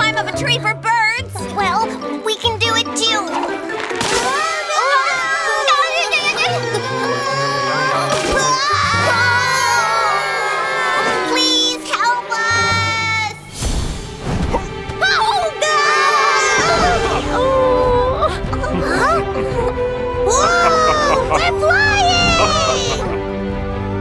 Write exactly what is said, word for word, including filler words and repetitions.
climb up a tree for birds. Well, we can do it too. Please help us! Oh, no! Whoa! We're flying!